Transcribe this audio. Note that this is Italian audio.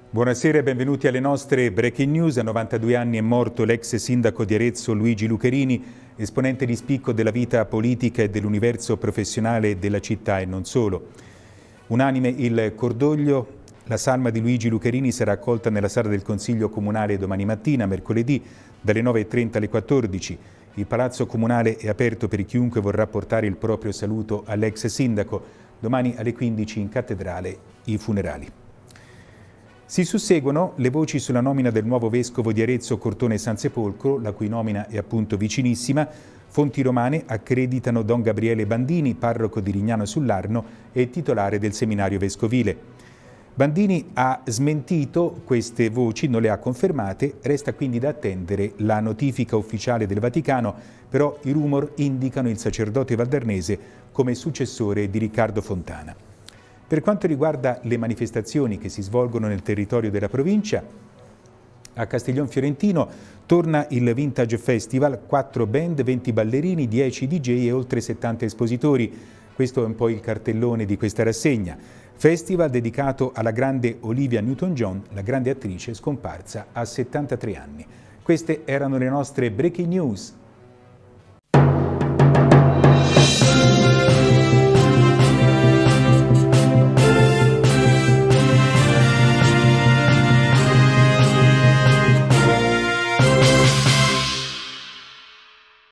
Buonasera e benvenuti alle nostre Breaking News. A 92 anni è morto l'ex sindaco di Arezzo Luigi Lucherini, esponente di spicco della vita politica e dell'universo professionale della città e non solo. Unanime il cordoglio, la salma di Luigi Lucherini sarà accolta nella sala del Consiglio Comunale domani mattina, mercoledì, dalle 9:30 alle 14. Il Palazzo Comunale è aperto per chiunque vorrà portare il proprio saluto all'ex sindaco. Domani alle 15 in cattedrale i funerali. Si susseguono le voci sulla nomina del nuovo vescovo di Arezzo Cortone San Sepolcro, la cui nomina è appunto vicinissima. Fonti romane accreditano Don Gabriele Bandini, parroco di Rignano sull'Arno e titolare del seminario vescovile. Bandini ha smentito queste voci, non le ha confermate, resta quindi da attendere la notifica ufficiale del Vaticano, però i rumor indicano il sacerdote valdarnese come successore di Riccardo Fontana. Per quanto riguarda le manifestazioni che si svolgono nel territorio della provincia, a Castiglion Fiorentino torna il Vintage Festival, 4 band, 20 ballerini, 10 DJ e oltre 70 espositori. Questo è un po' il cartellone di questa rassegna. Festival dedicato alla grande Olivia Newton-John, la grande attrice scomparsa a 73 anni. Queste erano le nostre Breaking News.